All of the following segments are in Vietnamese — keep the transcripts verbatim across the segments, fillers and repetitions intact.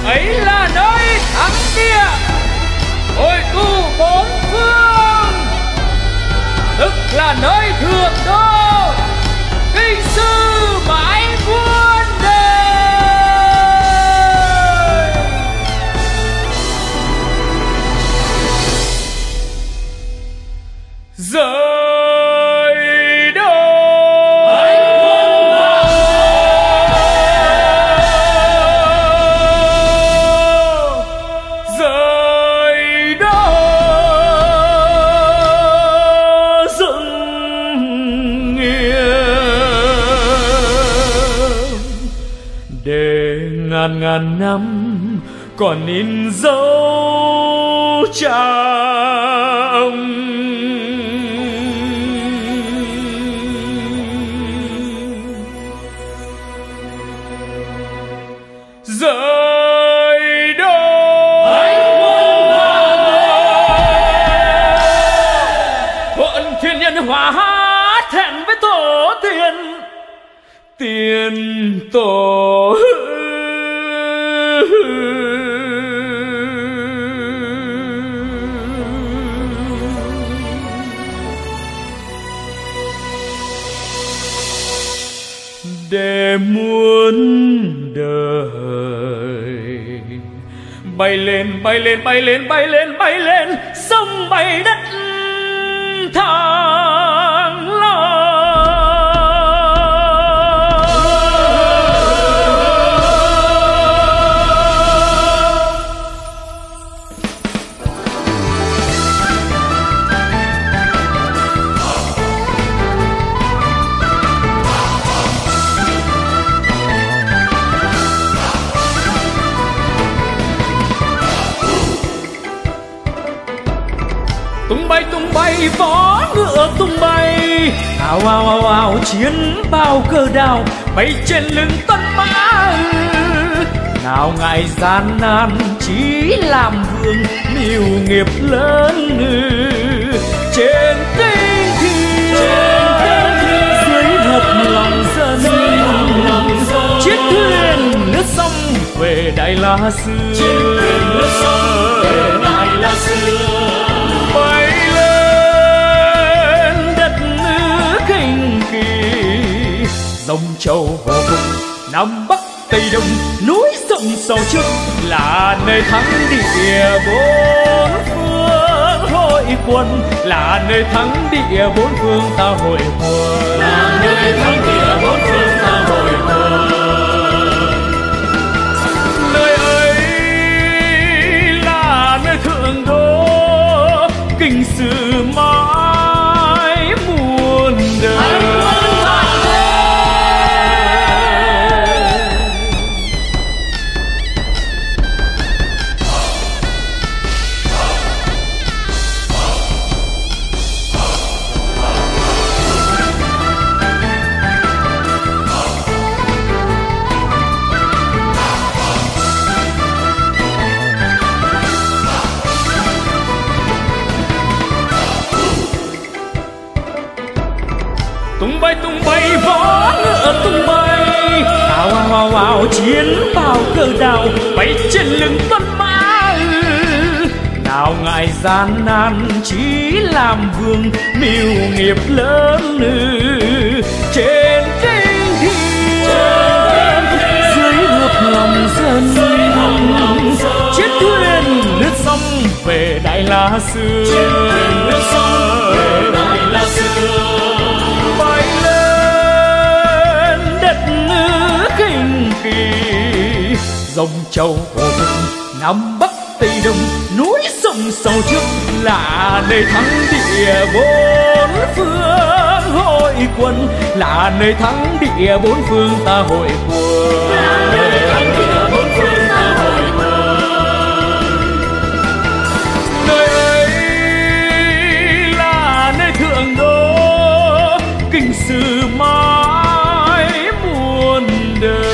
ấy là nơi thắng địa, hội tụ bốn phương, tức là nơi thượng đô kinh sư mãi muôn đời. Rời đô rời đô dựng nghiêm để ngàn ngàn năm còn in dấu cha ông. Rời đô thuận thiên nhân hóa thẹn với tổ tiên, tiền tổ để muôn đời bay lên bay lên bay lên bay lên bay lên sông bay đất thăng long. Tung bay tung bay vó ngựa tung bay, ào ào ào ào chiến bao cơ đao bay trên lưng tuấn mã. Nào ngại gian nan chí làm vương mưu nghiệp lớn, trên tinh thiên dưới hợp lòng dân, chiếc thuyền lướt sông về Đại La xưa, chiếc thuyền lướt sông về Đại La xưa. Bay lên đất nước kinh kỳ, dòng châu hồ vực Nam Bắc Tây Đông, núi rộng sâu trước là nơi thắng địa bốn phương hội quân, là nơi thắng địa bốn phương ta hội quân, là nơi thắng địa bốn phương ta hội quân. Nơi ấy là nơi thượng đô kinh sư mãi muôn đời. Tung bay tung bay vó ngựa tung bay, ào ào ào ào chiến bao cơ đao bay trên lưng tuấn mã. Nào ngại gian nan chí làm vương mưu nghiệp lớn, trên kinh thiên dưới hợp lòng dân, chiếc thuyền lướt sông về Đại La xưa, chiếc thuyền lướt sông về Đại La xưa. Bay lên đất nước kinh kỳ, dòng châu hồ vực Nam Bắc Tây Đông, núi sông sâu trước là nơi thắng địa bốn phương hội quân, là nơi thắng địa bốn phương ta hội quân, là nơi thắng địa bốn phương ta hội quân. Nơi ấy là nơi thượng đô kinh sư mãi muôn đời.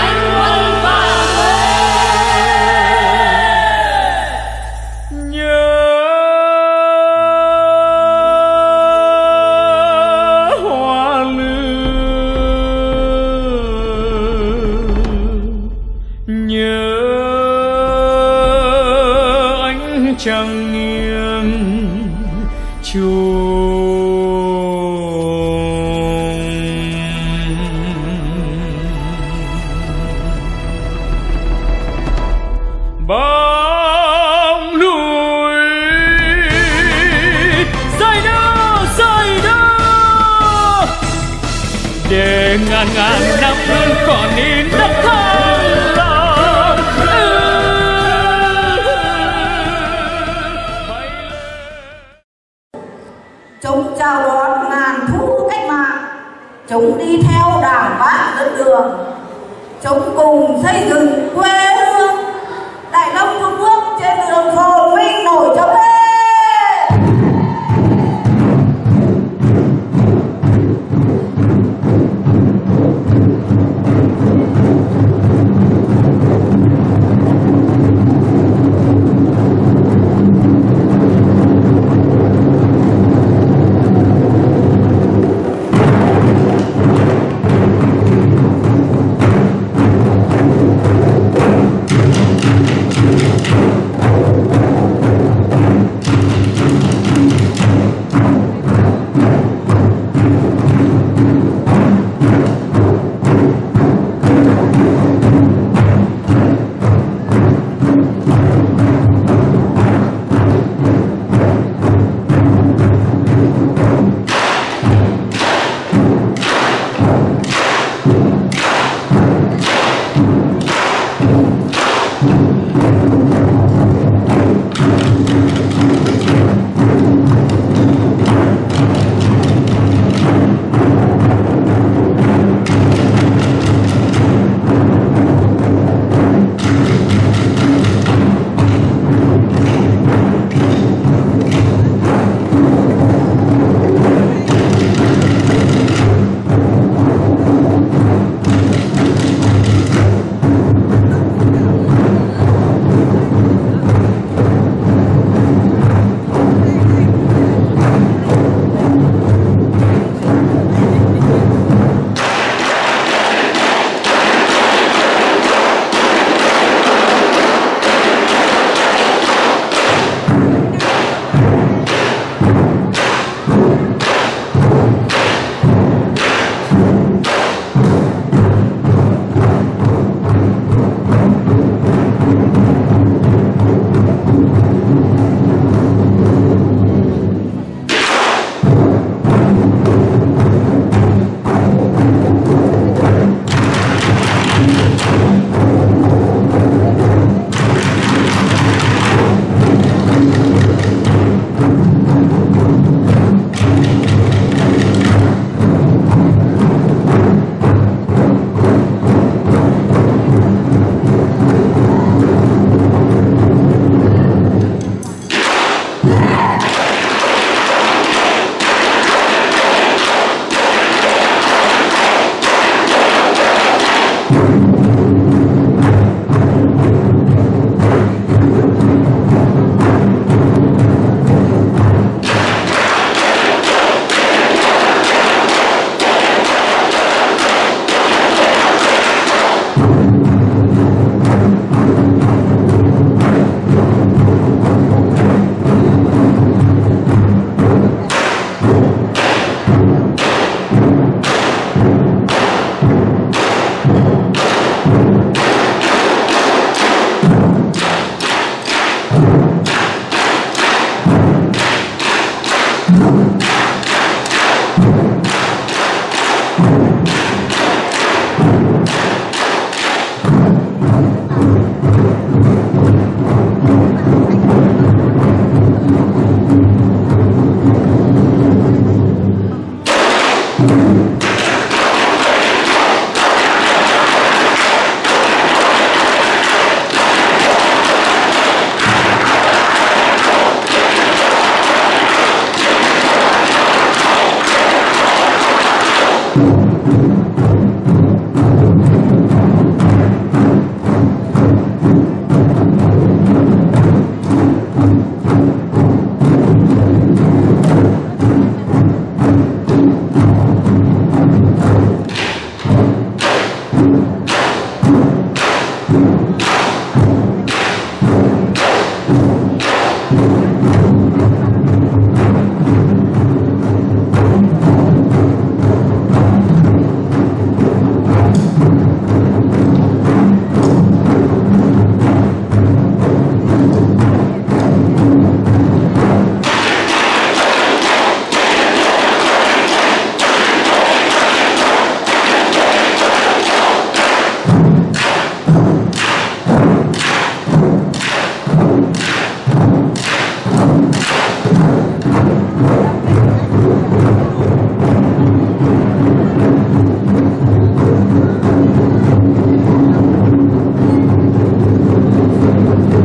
Nhớ hoa lư, nhớ trăng nghiêng chuông. Bóng núi rơi đó rơi đó để ngàn ngàn năm luôn còn in đất thăng long. Chúng chào đón ngàn thu cách mạng, chúng đi theo đảng bác dẫn đường, chúng cùng xây dựng quê hương Đại Long Trung Quốc trên đường phồn vinh nổi trống lên.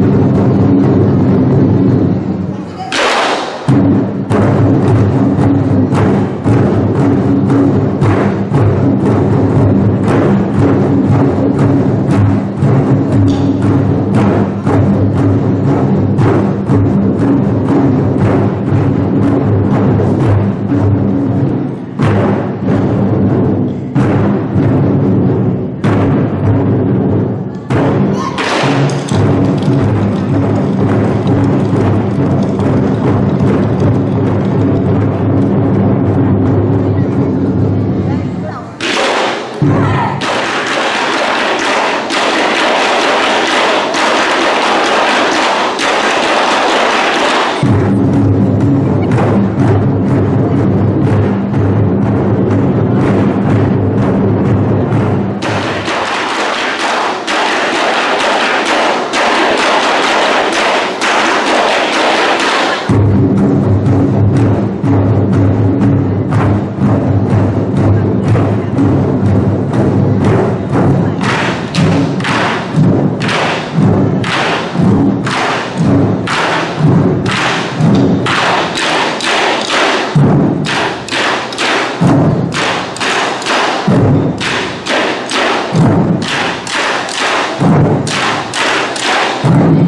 Hãy subscribe cho kênh Ghiền Mì Gõ để không bỏ lỡ